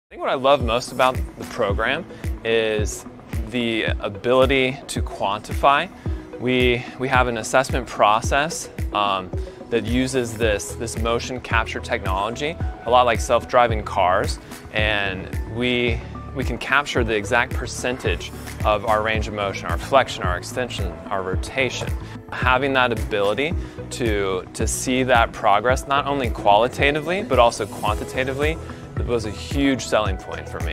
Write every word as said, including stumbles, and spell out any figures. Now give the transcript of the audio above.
I think what I love most about the program is the ability to quantify. We, we have an assessment process um, that uses this, this motion capture technology, a lot like self-driving cars, and we, we can capture the exact percentage of our range of motion, our flexion, our extension, our rotation. Having that ability to, to see that progress, not only qualitatively, but also quantitatively, was a huge selling point for me.